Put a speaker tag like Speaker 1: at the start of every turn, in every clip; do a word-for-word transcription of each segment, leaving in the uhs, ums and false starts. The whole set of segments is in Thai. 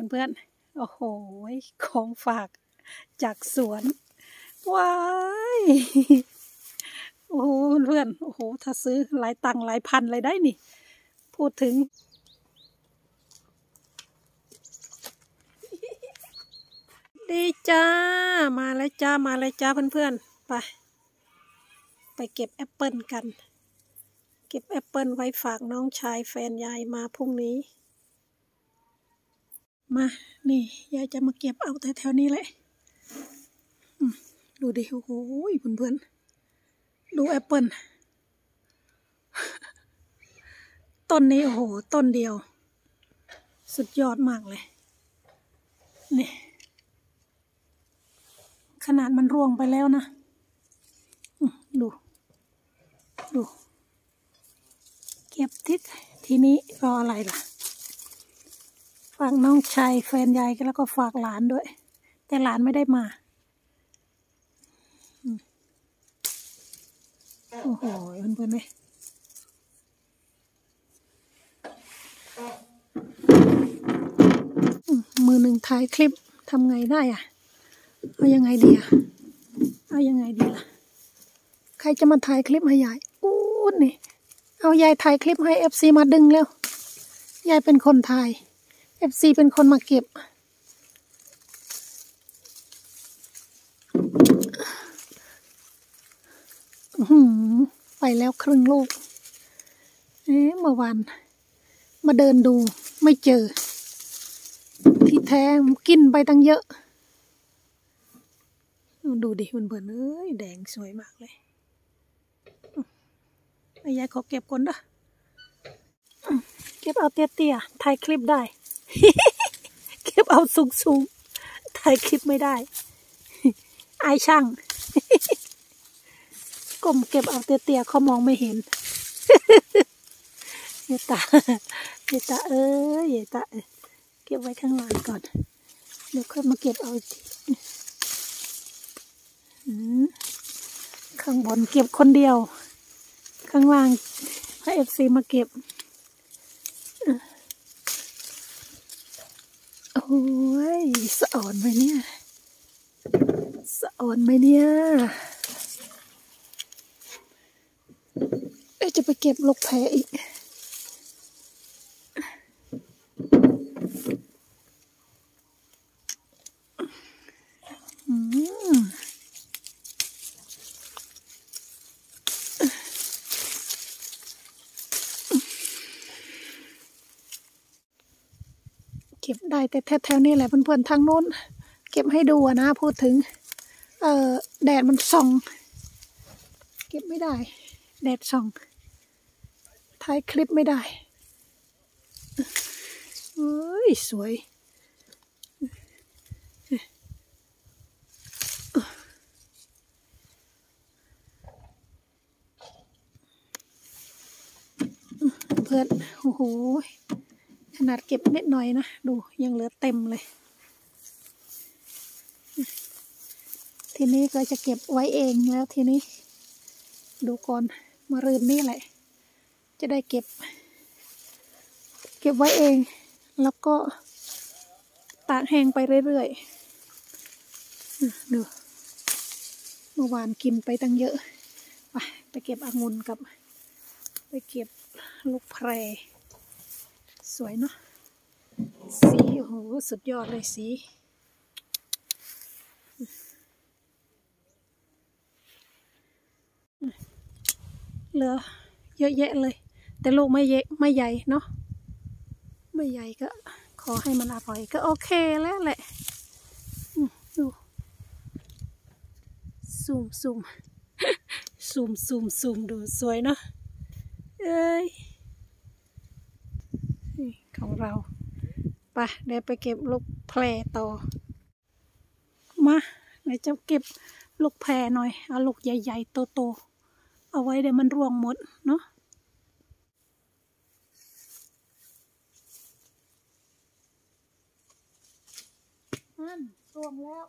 Speaker 1: เพื่อนๆโอ้โหของฝากจากสวนว้ายโอ้โหเพื่อนโอ้โหถ้าซื้อหลายตังค์หลายพันเลยได้นี่พูดถึงดีจ้ามาแล้วจ้ามาแล้วจ้าเพื่อนๆไปไปเก็บแอปเปิลกันเก็บแอปเปิลไว้ฝากน้องชายแฟนยายมาพรุ่งนี้มานี่ยายจะมาเก็บเอาแต่แถวนี้แหละดูดิโอ้โหเพื่อนๆดูแอปเปิลต้นนี้โอ้โหต้นเดียวสุดยอดมากเลยนี่ขนาดมันร่วงไปแล้วนะดูดูเก็บทิศทีนี้รออะไรล่ะฝากน้องชายแฟนยายแล้วก็ฝากหลานด้วยแต่หลานไม่ได้มาโอ้โหเพื่อนๆเลยมือหนึ่งถ่ายคลิปทำไงได้อะเอายังไงดีอะเอายังไงดีล่ะใครจะมาถ่ายคลิปให้ยายอู้นี่เอายายถ่ายคลิปให้เอฟซีมาดึงแล้วยายเป็นคนถ่ายเอฟซีเป็นคนมาเก็บไปแล้วครึ่งลูกเอ๊ะเมื่อวานมาเดินดูไม่เจอที่แท้กินไปตั้งเยอะดูดิเพื่อนๆเอ้ยแดงสวยมากเลยไอ้ยายขอเก็บก่อนเด้อเก็บเอาเตี้ยๆถ่ายคลิปได้ เก็บเอาสูงๆถ่ายคลิปไม่ได้อายช่าง ก้มเก็บเอาเตี้ยๆเขามองไม่เห็น เยตาเยตาเอ้ยเยตาเก็บไว้ข้างล่างก่อนเดี๋ยวค่อยมาเก็บเอาอีกทีข้างบนเก็บคนเดียวข้างล่างให้เอฟซีมาเก็บโอ้ยสะอ่อนไหมเนี่ยสะอ่อนไหมเนี่ยเอ๊ะจะไปเก็บลูกแพรอีกเก็บได้แต่แถวๆนี้แหละเพื่อนๆทางโน้นเก็บให้ดูนะพูดถึงเอ่อแดดมันส่องเก็บไม่ได้แดดส่องถ่ายคลิปไม่ได้เฮ้ยสวยเพื่อนโอ้โหขนาดเก็บนิดหน่อยนะดูยังเหลือเต็มเลยทีนี้ก็จะเก็บไว้เองแล้วทีนี้ดูก่อนมารืนนี่แหละจะได้เก็บเก็บไว้เองแล้วก็ตากแห้งไปเรื่อยๆดูเมื่อวานกินไปตั้งเยอะไปไปเก็บองุ่นกับไปเก็บลูกแพรสวยเนาะสีโอ้โหสุดยอดเลยสีเหลือเยอะแยะเลยแต่ลูกไม่เยอะไม่ใหญ่เนาะไม่ใหญ่ก็ขอให้มันอร่อยก็โอเคแล้วแหละดูซูมซูมซูมซูมซูมดูสวยเนาะเอ้ยของเราไปเดี๋ยวไปเก็บลูกแพรต่อมาเดี๋ยวจะเก็บลูกแพรหน่อยเอาลูกใหญ่ๆโตๆเอาไว้เดี๋ยวมันร่วงหมดเนาะนั่นร่วงแล้ว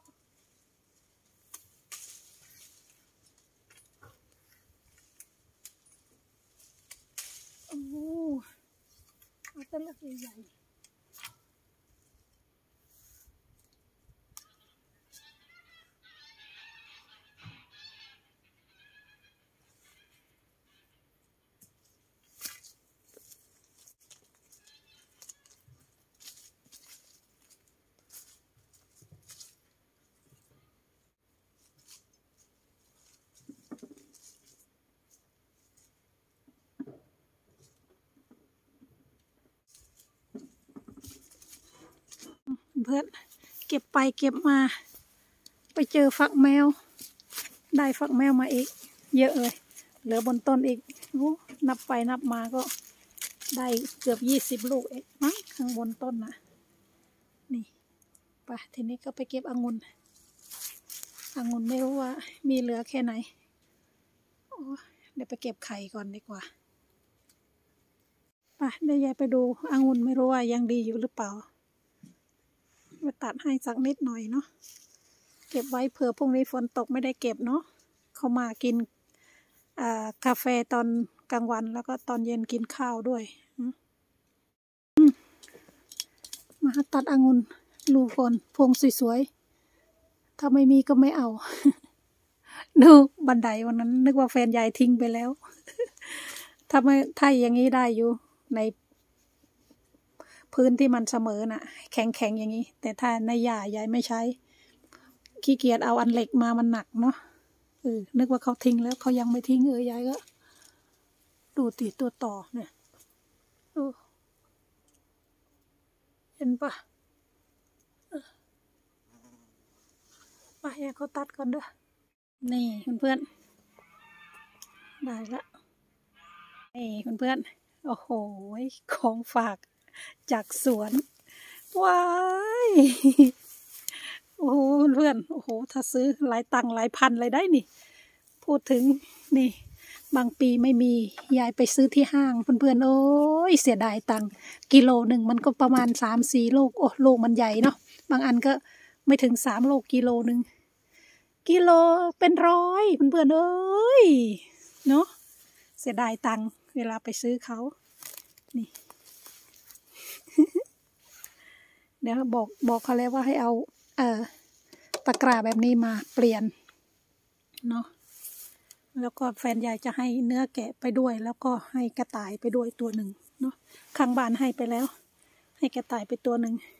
Speaker 1: โอ้เอาแต่ลูกใหญ่เพื่อนๆเก็บไปเก็บมาไปเจอฝักแมวได้ฝักแมวมาอีกเยอะเลยเหลือบนต้นอีกโอ้นับไปนับมาก็ได้เกือบยี่สิบลูกเองมั้งข้างบนต้นนะนี่ไปทีนี้ก็ไปเก็บองุ่นองุ่นไม่รู้ว่ามีเหลือแค่ไหนโอ้เดี๋ยวไปเก็บไข่ก่อนดีกว่าไปเดี๋ยวยายไปดูองุ่นไม่รู้ว่ายังดีอยู่หรือเปล่าไปตัดให้สักนิดหน่อยเนาะเก็บไว้เผื่อพรุ่งนี้ฝนตกไม่ได้เก็บเนาะเขามากินกาแฟตอนกลางวันแล้วก็ตอนเย็นกินข้าวด้วยมาตัดองุ่นลูกคนพวงสวยๆถ้าไม่มีก็ไม่เอาดูบันไดวันนั้นนึกว่าแฟนยายทิ้งไปแล้วถ้าไม่ถ้าอย่างนี้ได้อยู่ในพื้นที่มันเสมอน่ะแข็งๆอย่างนี้แต่ถ้าในหญ้ายายไม่ใช้ขี้เกียจเอาอันเหล็กมามันหนักเนาะเออนึกว่าเขาทิ้งแล้วเขายังไม่ทิ้งเออยายก็ดูติดตัวต่อเนี่ยเห็นปะไปให้เขาตัดก่อนด้วยนี่เพื่อนๆได้ละนี่เพื่อนๆโอ้โหของฝากจากสวนว้ายโอ้โหเพื่อนโอ้โหถ้าซื้อหลายตังค์หลายพันเลยได้นี่พูดถึงนี่บางปีไม่มียายไปซื้อที่ห้างเพื่อนๆโอ้ยเสียดายตังค์กิโลหนึ่งมันก็ประมาณสามสี่โลโอ้โลมันใหญ่เนาะบางอันก็ไม่ถึงสามโลกิโลหนึ่งกิโลเป็นร้อยเพื่อนๆเอ้ยเนาะเสียดายตังค์เวลาไปซื้อเขานี่ เดี๋ยวบอกบอกเขาแล้วว่าให้เอาเอ่อตะกร้าแบบนี้มาเปลี่ยนเนาะแล้วก็แฟนยายจะให้เนื้อแกะไปด้วยแล้วก็ให้กระต่ายไปด้วยตัวหนึ่งเนาะข้างบ้านให้ไปแล้วให้กระต่ายไปตัวหนึ่ง